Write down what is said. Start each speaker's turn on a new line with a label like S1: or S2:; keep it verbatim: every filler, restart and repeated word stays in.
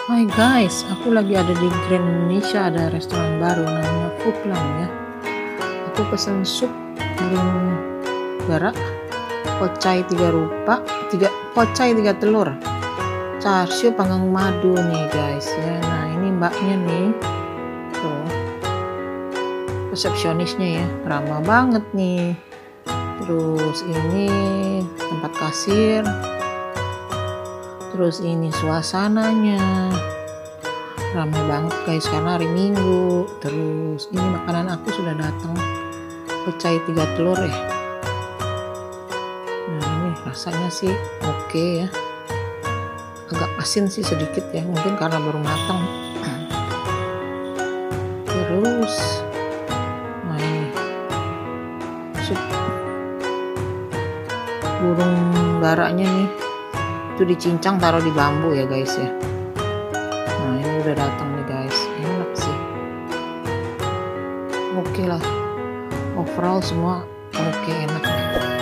S1: Hai guys, aku lagi ada di Grand Indonesia, ada restoran baru namanya Fuklang ya. Aku pesan sup burung dara, pocai tiga rupa, tiga pocai tiga telur, char siu panggang madu nih guys ya. Nah ini mbaknya nih, tuh resepsionisnya ya, ramah banget nih. Terus ini tempat kasir. Terus ini suasananya ramai banget guys karena hari Minggu. Terus ini makanan aku sudah datang, pecah tiga telur ya. Nah ini rasanya sih oke okay ya, agak asin sih sedikit ya, mungkin karena baru matang. Terus nah ini sup burung darahnya nih, itu dicincang taruh di bambu ya guys ya. Nah ini udah datang nih guys, enak sih, oke okay lah, overall semua oke okay, enak.